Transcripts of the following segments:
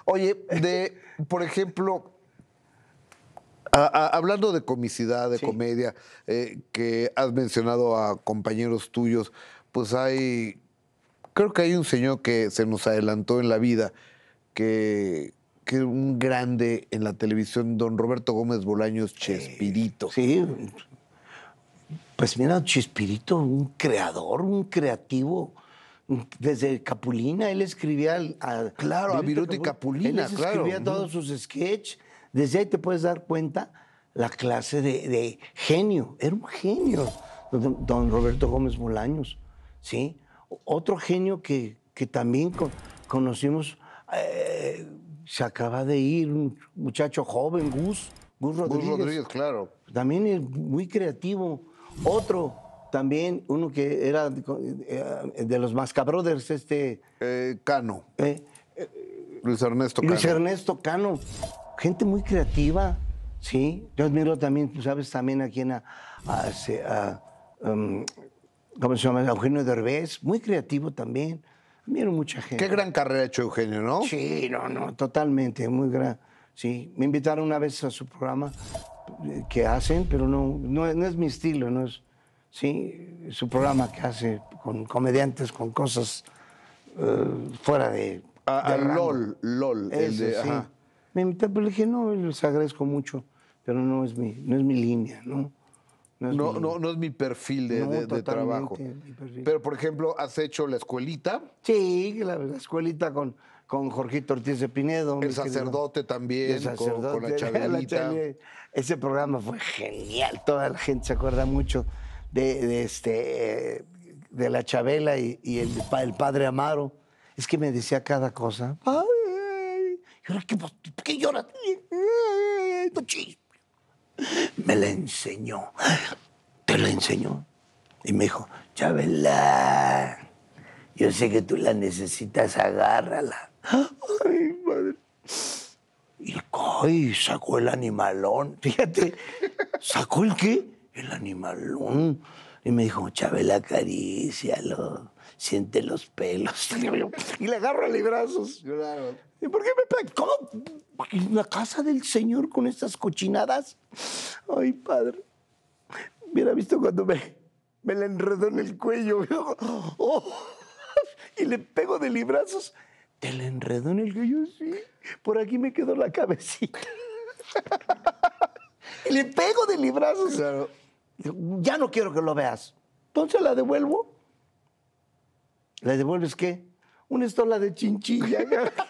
Oye, por ejemplo, hablando de comicidad, de comedia, que has mencionado a compañeros tuyos, pues creo que hay un señor que se nos adelantó en la vida, que es un grande en la televisión, don Roberto Gómez Bolaños, Chespirito. Sí, pues mira, Chespirito, un creador, un creativo. Desde Capulina, él escribía... Claro, a Viruta y Capulina, él claro. escribía todos sus sketches. Desde ahí te puedes dar cuenta la clase de genio. Era un genio, don Roberto Gómez Bolaños, ¿sí? Otro genio que también conocimos, se acaba de ir, un muchacho joven, Gus Rodríguez. Gus Rodríguez, claro. También es muy creativo. Otro también, uno que era de los Mascabrothers, Cano. Luis Ernesto Cano. Luis Ernesto Cano. Gente muy creativa, ¿sí? Yo admiro también, tú sabes, también a quien ¿cómo se llama? Eugenio Derbez, muy creativo también. Admiro mucha gente. Qué gran carrera ha hecho Eugenio, ¿no? Sí, no, totalmente, muy gran. Sí, me invitaron una vez a su programa que hacen, pero no es mi estilo, no es, sí, su programa que hace con comediantes, con cosas fuera de LOL. Eso, sí. Ajá. Me invitaron, pero le dije, no, les agradezco mucho, pero no es mi línea, ¿no? No es mi perfil de trabajo. Mi perfil. Pero, por ejemplo, ¿has hecho La Escuelita? Sí, la escuelita con Jorgito Ortiz de Pinedo. El Sacerdote también, El Sacerdote, con la Chabelita. Ese programa fue genial. Toda la gente se acuerda mucho de la Chabela y el padre Amaro. Es que me decía cada cosa. Ay, ¿por qué lloras? Me la enseñó. Te la enseñó. Y me dijo, Chabela, yo sé que tú la necesitas, agárrala. Ay, madre. Y sacó el animalón. Fíjate, ¿sacó el qué? El animalón. Y me dijo, Chabela, acarícialo, siente los pelos. Y le agarro a los brazos. Claro. ¿Y por qué me pega? ¿Cómo? ¿En la casa del Señor con estas cochinadas? Ay, padre. Hubiera visto cuando me la enredó en el cuello. Oh, y le pego de librazos. ¿Te la enredó en el cuello? Sí. Por aquí me quedó la cabecita. Y le pego de librazos. Claro. Ya no quiero que lo veas. Entonces la devuelvo. ¿La devuelves qué? Una estola de chinchilla.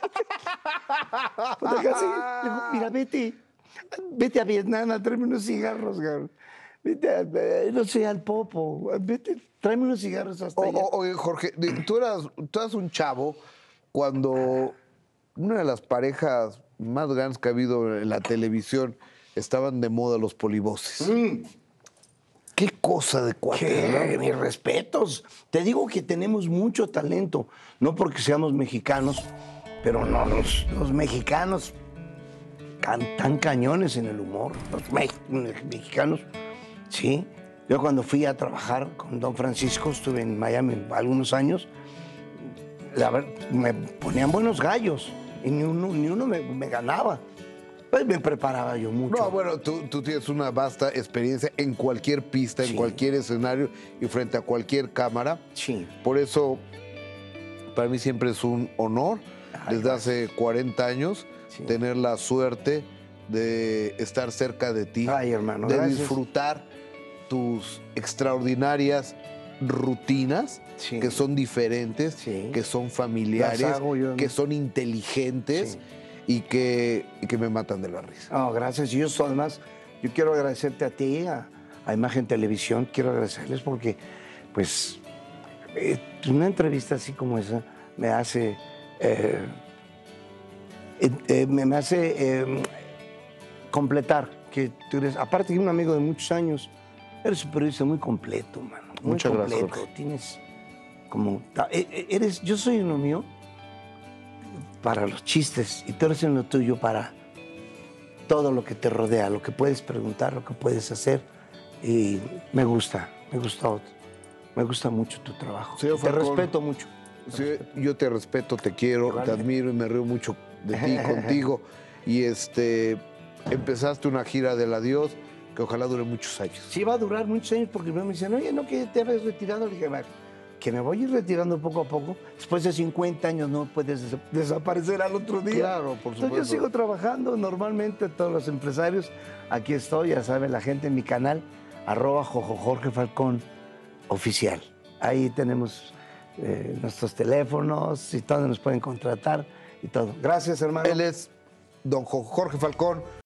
Pues acá sí. Le digo, mira, vete a Vietnam a traerme unos cigarros, cabrón. Vete no sé, al Popo. Vete, tráeme unos cigarros hasta allá. Oye, Jorge, tú eras un chavo cuando una de las parejas más grandes que ha habido en la televisión estaban de moda los polivoces. Qué cosa de cuate, ¿no? Mis respetos. Te digo que tenemos mucho talento. No porque seamos mexicanos, pero no, los mexicanos tan cañones en el humor. Los mexicanos, sí. Yo cuando fui a trabajar con don Francisco, estuve en Miami algunos años, la verdad, me ponían buenos gallos y ni uno me ganaba. Pues me preparaba yo mucho. No, bueno, tú tienes una vasta experiencia en cualquier pista, en cualquier escenario y frente a cualquier cámara. Sí. Por eso, para mí siempre es un honor, desde hace 40 años, tener la suerte de estar cerca de ti, hermano, de gracias. disfrutar tus extraordinarias rutinas, que son diferentes, que son familiares, que son inteligentes. Y que me matan de la risa. No, gracias. Y yo además, yo quiero agradecerte a ti, a Imagen Televisión, quiero agradecerles porque, pues, una entrevista así como esa me hace, completar que tú eres, aparte de un amigo de muchos años, eres un periodista muy completo, mano. Muy Muchas completo. gracias, Jorge. Tienes como, yo soy uno mío para los chistes y tú eres en lo tuyo para todo lo que te rodea, lo que puedes preguntar, lo que puedes hacer. Y me gusta mucho tu trabajo. Señor Te Falcón, respeto mucho. Sí, yo te respeto, te quiero, te admiro y me río mucho de ti, contigo. Y empezaste una gira del adiós que ojalá dure muchos años. Sí, va a durar muchos años porque me dicen, oye, ¿no que te habías retirado? Le dije, que me voy a ir retirando poco a poco. Después de 50 años no puedes desaparecer al otro día. Claro, por supuesto. Entonces yo sigo trabajando normalmente, todos los empresarios. Aquí estoy, ya sabe la gente en mi canal, @Jorge Falcón Oficial. Ahí tenemos nuestros teléfonos y todo, nos pueden contratar y todo. Gracias, hermano. Él es don Jorge Falcón.